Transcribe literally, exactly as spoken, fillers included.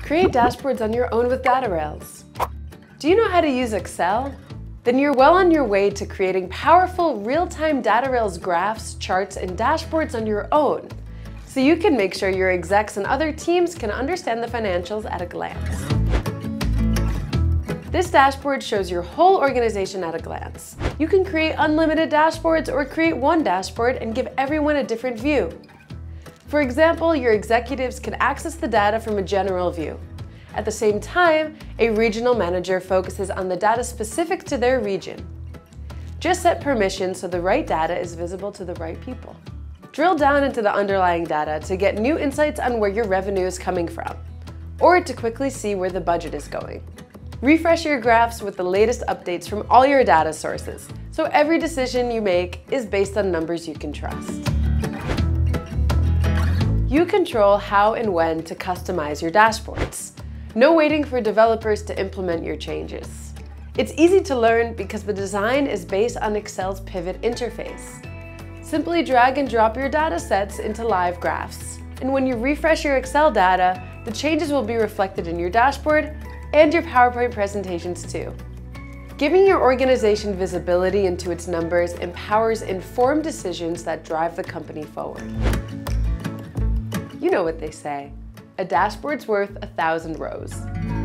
Create dashboards on your own with Datarails. Do you know how to use Excel? Then you're well on your way to creating powerful real-time Datarails graphs, charts, and dashboards on your own, so you can make sure your execs and other teams can understand the financials at a glance. This dashboard shows your whole organization at a glance. You can create unlimited dashboards or create one dashboard and give everyone a different view. For example, your executives can access the data from a general view. At the same time, a regional manager focuses on the data specific to their region. Just set permissions so the right data is visible to the right people. Drill down into the underlying data to get new insights on where your revenue is coming from, or to quickly see where the budget is going. Refresh your graphs with the latest updates from all your data sources, so every decision you make is based on numbers you can trust. You control how and when to customize your dashboards. No waiting for developers to implement your changes. It's easy to learn because the design is based on Excel's pivot interface. Simply drag and drop your data sets into live graphs. And when you refresh your Excel data, the changes will be reflected in your dashboard and your PowerPoint presentations too. Giving your organization visibility into its numbers empowers informed decisions that drive the company forward. You know what they say, a dashboard's worth a thousand rows.